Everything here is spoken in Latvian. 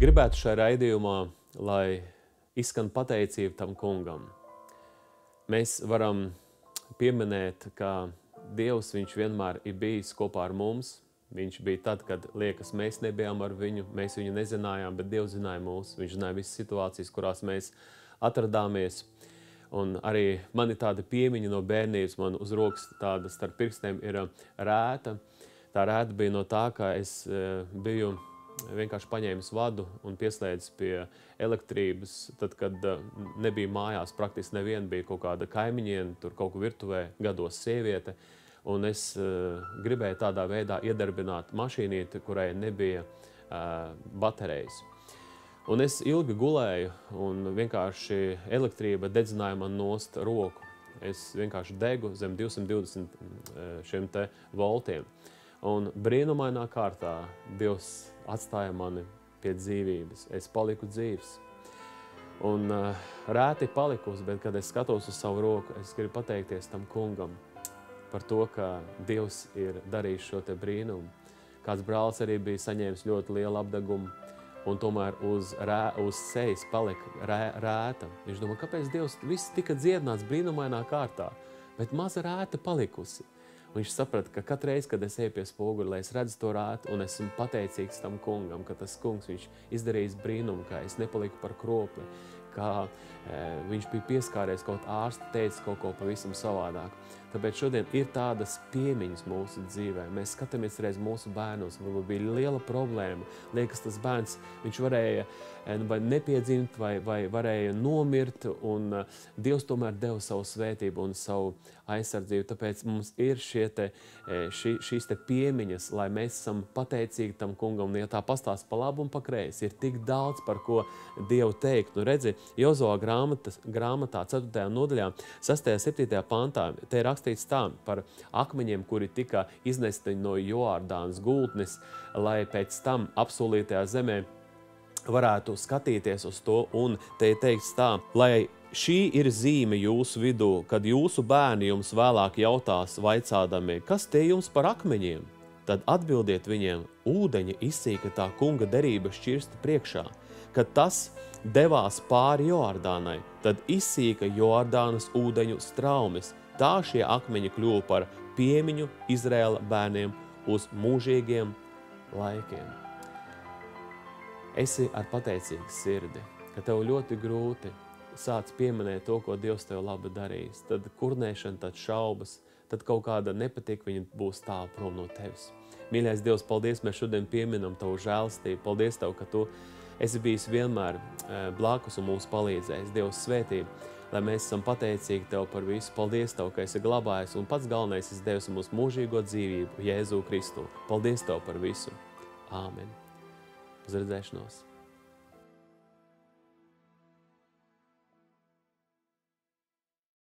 Gribētu šajā raidījumā, lai izskan pateicība tam kungam. Mēs varam pieminēt, ka Dievs viņš vienmēr ir bijis kopā ar mums. Viņš bija tad, kad liekas, mēs nebijām ar viņu, mēs viņu nezinājām, bet Dievs zināja mūs. Viņš zināja visas situācijas, kurās mēs atradāmies. Un arī man ir tāda piemiņa no bērnības, man uz rokas tāda starp pirkstiem ir rēta. Tā rēta bija no tā, ka es biju vienkārši paņēmis vadu un pieslēdzis pie elektrības, tad, kad nebija mājās, praktiski neviena bija kaut kāda kaimiņiena, tur kaut kur virtuvē gados sieviete, un es gribēju tādā veidā iedarbināt mašīnīti, kurai nebija baterijas. Un es ilgi gulēju, un vienkārši elektrība dedzināja man nost roku. Es vienkārši degu zem 220 šiem te voltiem. Un brīnumainā kārtā Dievs atstāja mani pie dzīvības. Es paliku dzīvs. Un rēti palikusi, bet kad es skatos uz savu roku, es gribu pateikties tam kungam par to, ka Dievs ir darījis šo te brīnumu. Kāds brālis arī bija saņēmis ļoti lielu apdegumu, un tomēr uz sejas palika rēta. Viņš domā, kāpēc Dievs viss tika dziedināts brīnumainā kārtā, bet maza rēta palikusi. Un viņš saprata, ka katru reizi, kad es eju pie spoguļa, lai es redzu to rētu, un esmu pateicīgs tam kungam, ka tas kungs viņš izdarījis brīnumu, ka es nepaliku par kropli, ka viņš bija pieskāries kaut ārsti, teica kaut ko pavisam savādāk. Tāpēc šodien ir tādas piemiņas mūsu dzīvē. Mēs skatāmies reiz mūsu bērnos, varbūt bija liela problēma. Liekas, tas bērns, viņš varēja vai nepiedzimt, vai varēja nomirt, un Dievs tomēr deva savu svētību un savu aizsardzību. Tāpēc mums ir šīs te piemiņas, lai mēs esam pateicīgi tam kungam. Un ja tā pastāst pa labu un pa kreisi, ir tik daudz, par ko Dievu teikt. Nu, redzi, Jozoa grāmatā 4. nodaļā, 6. 7. pantā, te ir rakstīts tā par akmeņiem, kuri tika iznesti no Jordānas gultnes, lai pēc tam apsolītajā zemē varētu skatīties uz to, un te ir teikts tā, lai šī ir zīme jūsu vidū, kad jūsu bērni jums vēlāk jautās vaicādami, kas tie jums par akmeņiem? Tad atbildiet viņiem, ūdeņa izsīka tā kunga derība šķirsta priekšā. Kad tas devās pāri Jordānai, tad izsīka Jordānas ūdeņu straumes. Tā šie akmeņi kļuva par piemiņu Izraēla bērniem uz mūžīgiem laikiem. Esi ar pateicīgu sirdi, ka tev ļoti grūti sāc pieminēt to, ko Dievs tev labi darījis. Tad kurnēšana, tad šaubas, tad kaut kāda nepatika, viņa būs tālu prom no tevis. Mīļais Dievs, paldies, mēs šodien pieminam tavu žēlastību. Paldies tev, ka tu esi bijis vienmēr blakus un mums palīdzējis. Dievs svētī, lai mēs esam pateicīgi tev par visu. Paldies tev, ka esi glabājis, un pats galvenais esi devis mums mūžīgo dzīvību, Jēzu Kristu. Paldies tev par visu. Āmen. Uz redzēšanos.